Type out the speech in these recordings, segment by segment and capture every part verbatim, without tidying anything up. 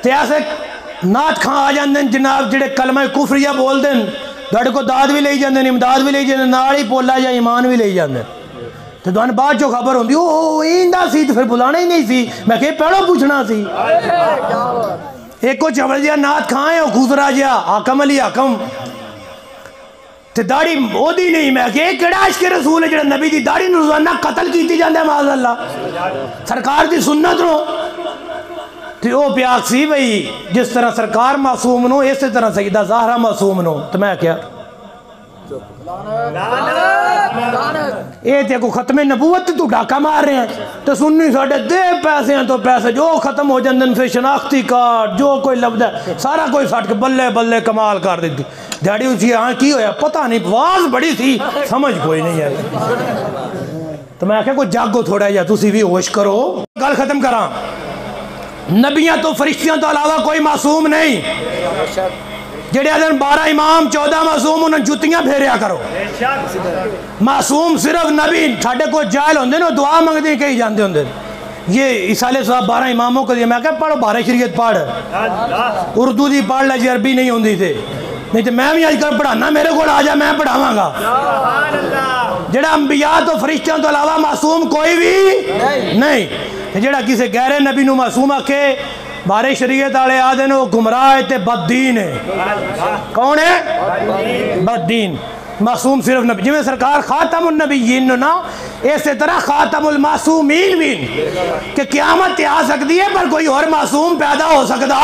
ते ऐसे नात खां आ जाते हैं जनाब जिहड़े कलमा कुफरिया बोलते हैं, तुहाडे को दाद भी ले जाते हैं, इमदाद भी ले जाते हैं, नाल ही पोला या ईमान भी ले जाते हैं। तो तुहानूं बाद चो खबर होंदी ओ इंदा सी, तो फिर बुलाना ही नहीं सी। मैं कहा पहलों पूछना सी। एक को चवल जिहा नात खां है खुसरा जिहा हाकम अली हाकम ते दाढ़ी ओदी नहीं। मैं कहा किहड़ा इश्क रसूल है जिहड़ा नबी दी दाढ़ी नूं रोजाना कतल कीती जांदा है माज़ अल्लाह सरकार दी सुन्नत नो। ते ओ प्याक सी भाई जिस तरह सरकार मासूम नो इस तरह सईदा ज़हरा मासूम नो। तो मैं क्या ये ते को खत्मे नबूवत तू डाका मार रहे हैं तो सुन्नी साढ़े दे पैसे तो पैसे जो खत्म हो जाते फिर शनाख्ती कार्ड जो कोई लभदा सारा कोई सट के बल्ले बल्ले कमाल कर देती डैडी उसी हाँ की होया पता नहीं आवाज बड़ी थी समझ कोई नहीं आई। तो मैं आख्या कोई जागो थोड़ा जा तुसी भी होश करो। गल खत्म करा नबियां तो फरिश्तियों तो अलावा कोई मासूम नहीं। जेड़े आदन बारह इमाम चौदह मासूम उन्हें जुतियां फेरिया करो। मासूम सिर्फ नबी साढ़े को जायल होंगे ना दुआ मंगते कही जाते होंगे। ये इसाले साहब बारह इमामों को दिया मैं क्या पढ़ो बारह शरीयत पढ़ उर्दू की पढ़ ला जी अरबी नहीं होंगी थे नहीं तो मैं भी अजकल पढ़ाना मेरे को आ जा मैं पढ़ावांगा। जेड़ा अंबिया तो फरिश्तियों तो अलावा मासूम कोई भी नहीं, नहीं। जेड़ा किसी गहरे नबी नू मासूम आखे बारे शरीयत वाले आदे वो गुमराह है ते बददीन है। कौन है बददीन। मासूम सिर्फ नबी जिमें सरकार खातमुल नबीयीन ना इस तरह खातमुल मासूमीन भी कि क़यामत आ सकती है पर कोई और मासूम पैदा हो सकता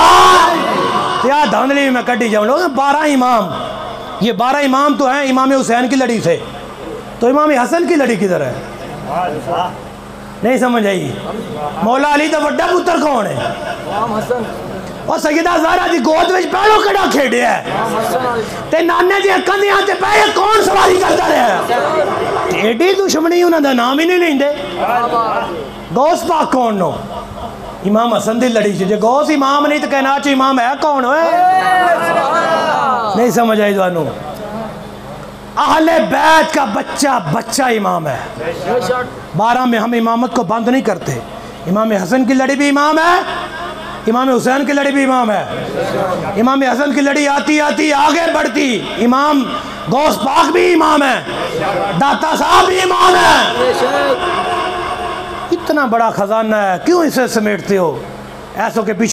या धांधली में कटी जाऊँ लोग। बारह इमाम ये बारह इमाम तो हैं इमाम हुसैन की लड़ी से तो इमाम हसन की लड़ी किधर है नहीं समझ आई। मौला अली का बड़ा पुत्र कौन है और सैयदा ज़हरा दी गोद में पहलो कड़ा खेड़े है ते नाने दी कंधियां ते पै कौन सवारी करता रहा एडी दुश्मनी उन्हां दा नाम ही नहीं लेंदे। गौस पाक कौन नो इमाम हसन दी लड़ी जे गौस इमाम नहीं तो कायनात च इमाम है कौन है नहीं समझ आई तुहानू। अहले बैत का बच्चा बच्चा इमाम है। बारह में हम इमामत को बंद नहीं करते। इमाम हसन की लड़ी भी इमाम है इमाम हुसैन की लड़ी भी इमाम है। इमाम हसन की लड़ी आती आती आगे बढ़ती इमाम गौस पाक भी इमाम है दाता साहब भी इमाम है। इतना बड़ा खजाना है क्यों इसे समेटते हो ऐसों के पीछे।